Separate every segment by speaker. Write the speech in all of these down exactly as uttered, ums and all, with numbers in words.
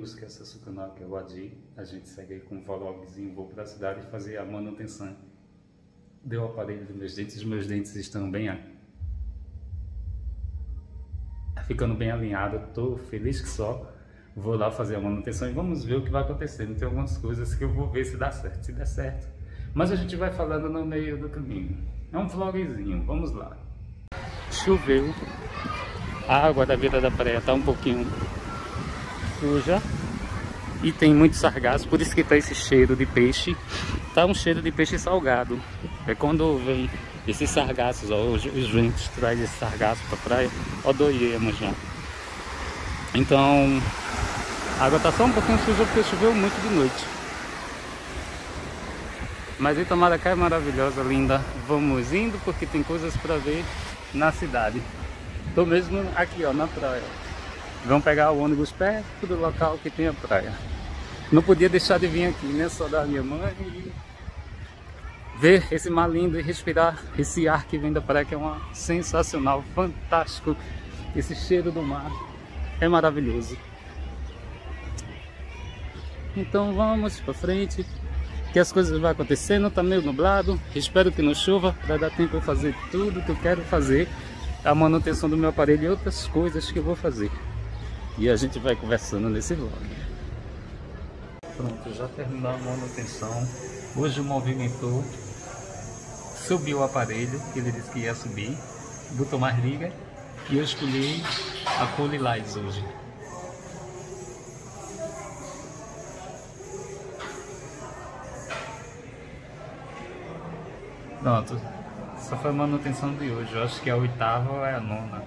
Speaker 1: amigos que acessam o canal, que é o Adi. A gente segue aí com um vlogzinho, vou para a cidade fazer a manutenção do aparelho dos meus dentes. Os meus dentes estão bem ficando bem alinhado, estou feliz que só. Vou lá fazer a manutenção e vamos ver o que vai acontecendo. Tem algumas coisas que eu vou ver se dá certo, se der certo. Mas a gente vai falando no meio do caminho. É um vlogzinho, vamos lá. Choveu, a água da Vila da Praia está um pouquinho suja e tem muito sargaço, por isso que tá esse cheiro de peixe. Tá um cheiro de peixe salgado. É quando vem esses sargaços, ó, os, os ventos trazem esse sargaço pra praia, ó, doemos já. Então, a água tá só um pouquinho suja porque choveu muito de noite. Mas Itamaracá é maravilhosa, linda. Vamos indo porque tem coisas para ver na cidade. Tô mesmo aqui, ó, na praia. Vamos pegar o ônibus perto do local que tem a praia. Não podia deixar de vir aqui, né? Só da minha mãe e ver esse mar lindo e respirar esse ar que vem da praia, que é uma sensacional, fantástico. Esse cheiro do mar é maravilhoso. Então vamos para frente, que as coisas vão acontecendo. Tá meio nublado, espero que não chova para dar tempo de fazer tudo que eu quero fazer, a manutenção do meu aparelho e outras coisas que eu vou fazer. E a gente vai conversando nesse vlog. Pronto, já terminou a manutenção. Hoje movimentou, subiu o aparelho, que ele disse que ia subir, botou mais liga e eu escolhi a cor lilás hoje. Pronto, essa foi a manutenção de hoje. Eu acho que a oitava ou é a nona.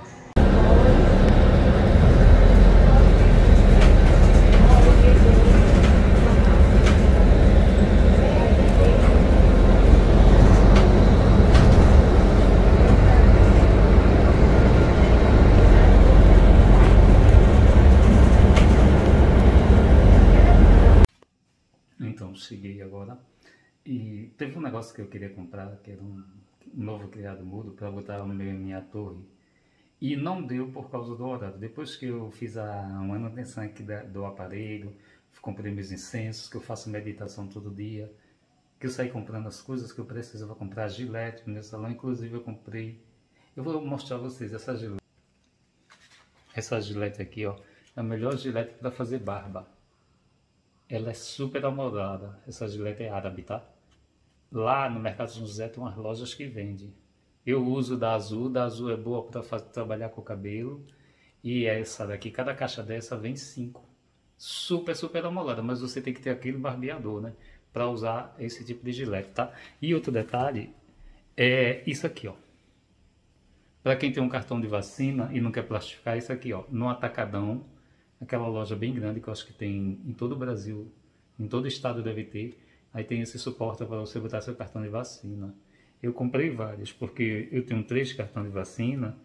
Speaker 1: Então, cheguei agora. E teve um negócio que eu queria comprar, que era um novo criado mudo para botar na minha torre. E não deu por causa do horário. Depois que eu fiz a manutenção aqui do aparelho, comprei meus incensos, que eu faço meditação todo dia, que eu saí comprando as coisas que eu preciso, eu vou comprar gilete no meu salão. Inclusive eu comprei, eu vou mostrar a vocês essa gilete. Essa gilete aqui, ó, é a melhor gilete para fazer barba. Ela é super amolada. Essa gilete é árabe, tá? Lá no Mercado São José tem umas lojas que vendem. Eu uso da Azul, da Azul é boa para trabalhar com o cabelo. E essa daqui, cada caixa dessa vem cinco. Super, super amolada, mas você tem que ter aquele barbeador, né? Para usar esse tipo de gilete, tá? E outro detalhe é isso aqui, ó. Para quem tem um cartão de vacina e não quer plastificar, isso aqui, ó. No Atacadão, aquela loja bem grande que eu acho que tem em todo o Brasil, em todo o estado deve ter. Aí tem esse suporte para você botar seu cartão de vacina. Eu comprei vários, porque eu tenho três cartões de vacina.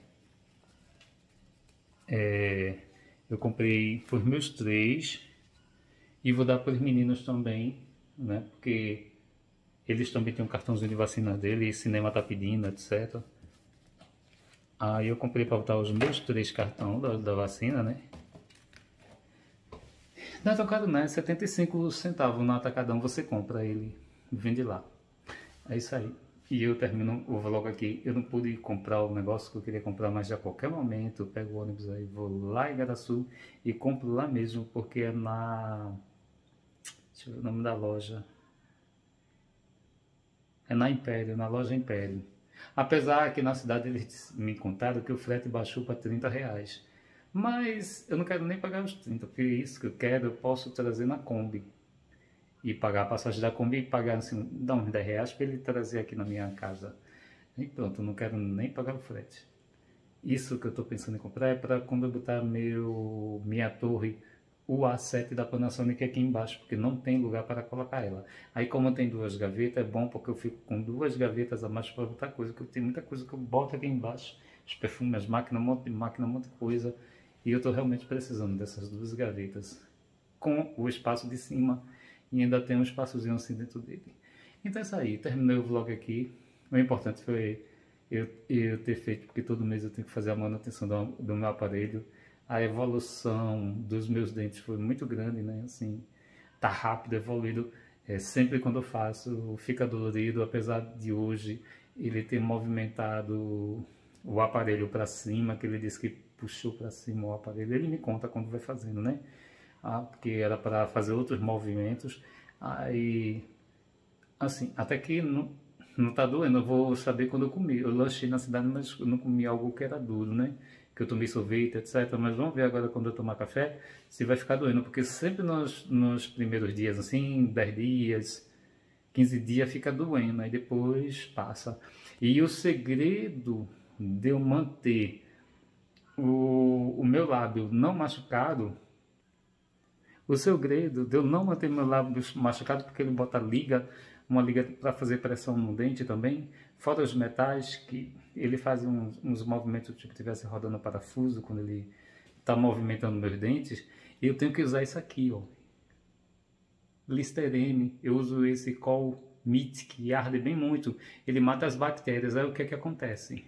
Speaker 1: É, eu comprei por meus três e vou dar para os meninos também, né? Porque eles também têm um cartãozinho de vacina dele e cinema tá pedindo, etcétera. Aí eu comprei para botar os meus três cartões da, da vacina, né? Não é tão caro, não, é setenta e cinco centavos no Atacadão, você compra ele, vende lá. É isso aí. E eu termino o vlog aqui. Eu não pude comprar o negócio que eu queria comprar, mas a qualquer momento eu pego o ônibus aí, vou lá em Igaraçu e compro lá mesmo, porque é na... Deixa eu ver o nome da loja. É na Império, na loja Império. Apesar que na cidade eles me contaram que o frete baixou para trinta reais. Mas eu não quero nem pagar os trinta, porque isso que eu quero eu posso trazer na Kombi. E pagar a passagem da Kombi e pagar assim, dá uns dez reais para ele trazer aqui na minha casa. E pronto, eu não quero nem pagar o frete. Isso que eu estou pensando em comprar é para quando eu botar meu, minha torre, o A sete da Panasonic aqui embaixo, porque não tem lugar para colocar ela. Aí como tem duas gavetas, é bom porque eu fico com duas gavetas a mais para botar coisa, porque tem muita coisa que eu boto aqui embaixo. Os perfumes, as máquinas, um monte de máquina, um monte de coisa. E eu estou realmente precisando dessas duas gavetas com o espaço de cima e ainda tem um espaçozinho assim dentro dele. Então é isso aí, terminei o vlog aqui. O importante foi eu, eu ter feito, porque todo mês eu tenho que fazer a manutenção do, do meu aparelho. a evolução dos meus dentes foi muito grande, né? Assim, tá rápido, evoluído. É, sempre quando eu faço, fica dolorido, apesar de hoje ele ter movimentado o aparelho para cima, que ele disse que puxou para cima o aparelho. Ele me conta quando vai fazendo, né? Ah, porque era para fazer outros movimentos. Aí, assim, até que não, não tá doendo. Eu vou saber quando eu comi. Eu lanchei na cidade, mas eu não comi algo que era duro, né? Que eu tomei sorvete, etcétera. Mas vamos ver agora quando eu tomar café se vai ficar doendo. Porque sempre nos, nos primeiros dias, assim, dez dias, quinze dias fica doendo. Aí depois passa. E o segredo de eu manter o, o meu lábio não machucado, o segredo de eu não manter meu lábio machucado, porque ele bota liga, uma liga para fazer pressão no dente também, fora os metais, que ele faz uns, uns movimentos tipo que estivesse rodando o parafuso quando ele está movimentando meus dentes, e eu tenho que usar isso aqui, ó. Listerine, eu uso esse Colmit, que arde bem muito, ele mata as bactérias. Aí o que é que acontece?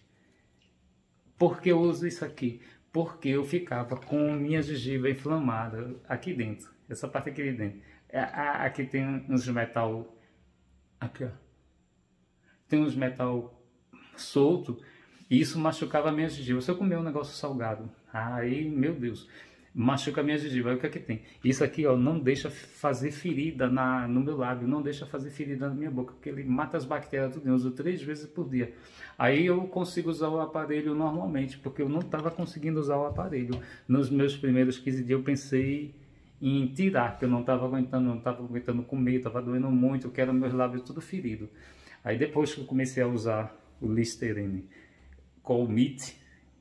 Speaker 1: Por que eu uso isso aqui? Porque eu ficava com minha gengiva inflamada aqui dentro, essa parte aqui de dentro. Aqui tem uns metal, aqui ó, tem uns metal solto, e isso machucava a minha gengiva. Se eu comer um negócio salgado, aí, meu Deus, machuca a minha gengiva. Aí o que é que tem? Isso aqui, ó, não deixa fazer ferida na, no meu lábio, não deixa fazer ferida na minha boca, porque ele mata as bactérias tudo. Eu uso três vezes por dia. Aí eu consigo usar o aparelho normalmente, porque eu não estava conseguindo usar o aparelho. Nos meus primeiros quinze dias eu pensei em tirar, porque eu não estava aguentando, não estava aguentando comer, estava doendo muito, eu quero meus lábios tudo ferido. Aí depois que eu comecei a usar o Listerine Colmit,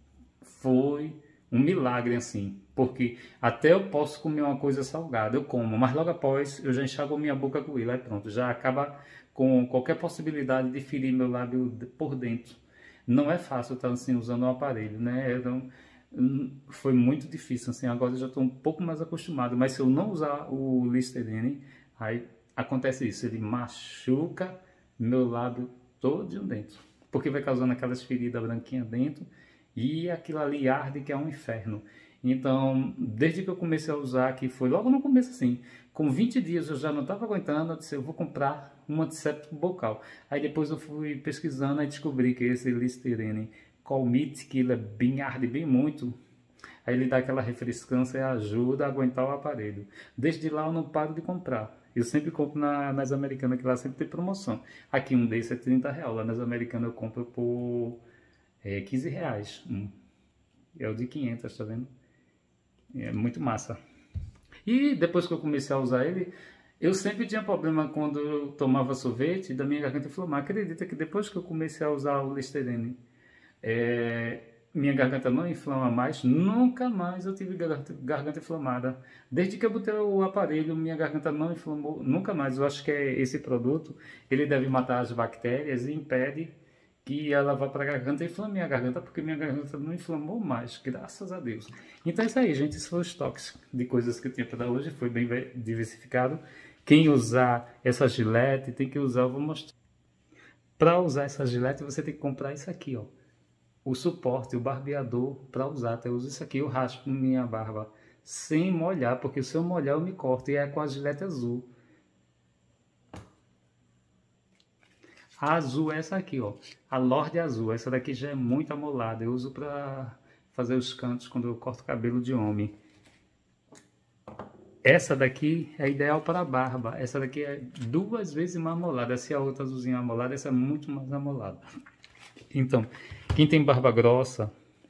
Speaker 1: foi um milagre assim, porque até eu posso comer uma coisa salgada, eu como, mas logo após eu já enxago minha boca com ele, aí pronto, já acaba com qualquer possibilidade de ferir meu lábio por dentro. Não é fácil estar assim usando o aparelho, né? Então, foi muito difícil, assim, agora eu já estou um pouco mais acostumado, mas se eu não usar o Listerine, aí acontece isso, ele machuca meu lábio todo dentro, porque vai causando aquelas feridas branquinhas dentro, e aquilo ali arde, que é um inferno. Então, desde que eu comecei a usar, que foi logo no começo assim, com vinte dias eu já não estava aguentando, eu disse, eu vou comprar um antisséptico bucal. Aí depois eu fui pesquisando e descobri que esse Listerine Colmit, que ele é bem, arde bem muito, aí ele dá aquela refrescância e ajuda a aguentar o aparelho. Desde lá eu não paro de comprar. Eu sempre compro na, nas Americanas, que lá sempre tem promoção. Aqui um desse é trinta reais, lá nas Americanas eu compro por é, quinze reais. Hum. É o de quinhentos, tá vendo? É muito massa. E depois que eu comecei a usar ele, eu sempre tinha problema quando eu tomava sorvete da minha garganta inflamar. Acredita que depois que eu comecei a usar o Listerine, é, minha garganta não inflama mais, nunca mais eu tive garganta, garganta inflamada. Desde que eu botei o aparelho, minha garganta não inflamou, nunca mais. Eu acho que é esse produto, ele deve matar as bactérias e impede que ela vá para a garganta e inflame a garganta, porque minha garganta não inflamou mais, graças a Deus. Então é isso aí, gente, esses foram os toques de coisas que eu tinha para dar hoje, foi bem diversificado. Quem usar essa gilete, tem que usar, eu vou mostrar. Para usar essa gilete, você tem que comprar isso aqui, ó. O suporte, o barbeador para usar. Até eu uso isso aqui, eu raspo minha barba sem molhar, porque se eu molhar eu me corto, e é com a gilete azul. A azul é essa aqui, ó, a Lorde Azul. Essa daqui já é muito amolada, eu uso para fazer os cantos quando eu corto cabelo de homem. Essa daqui é ideal para a barba, essa daqui é duas vezes mais amolada. Se a outra azulzinha é amolada, essa é muito mais amolada. Então, quem tem barba grossa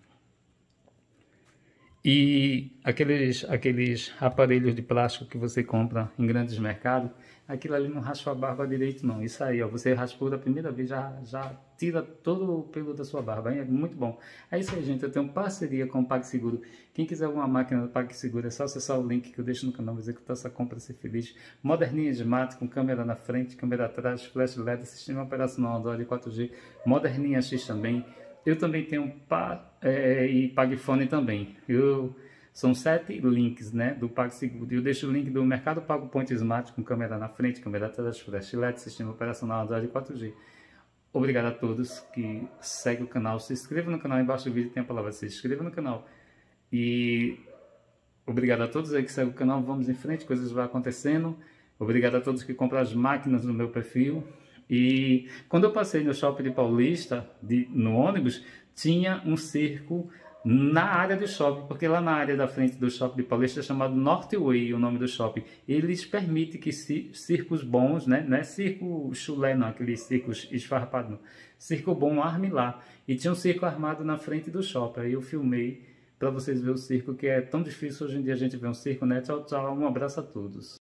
Speaker 1: e aqueles, aqueles aparelhos de plástico que você compra em grandes mercados, aquilo ali não raspa a barba direito não. Isso aí, ó, você raspou da primeira vez, já, já tira todo o pelo da sua barba, hein? É muito bom. É isso aí, gente, eu tenho parceria com o PagSeguro. Quem quiser alguma máquina do PagSeguro, é só acessar o link que eu deixo no canal, executar essa compra e ser feliz. Moderninha Smart, com câmera na frente, câmera atrás, flash L E D, sistema operacional Android quatro G, moderninha X também. Eu também tenho pa, é, e PagFone também. Eu, são sete links, né, do PagSeguro. Eu deixo o link do Mercado Pago Point Smart com câmera na frente, câmera atrás, flash L E D, sistema operacional Android quatro G. Obrigado a todos que seguem o canal. Se inscreva no canal, embaixo do vídeo tem a palavra se inscreva no canal. E obrigado a todos aí que seguem o canal. Vamos em frente, coisas vão acontecendo. Obrigado a todos que compram as máquinas no meu perfil. E quando eu passei no Shopping de Paulista, de, no ônibus, tinha um circo na área do shopping, porque lá na área da frente do Shopping de Paulista é chamado Northway, o nome do shopping. Eles permitem que circos bons, né? Não é circo chulé não, aqueles circos esfarrapados não. Circo bom arme lá. E tinha um circo armado na frente do shopping. Aí eu filmei para vocês verem o circo, que é tão difícil hoje em dia a gente ver um circo, né? Tchau, tchau, um abraço a todos.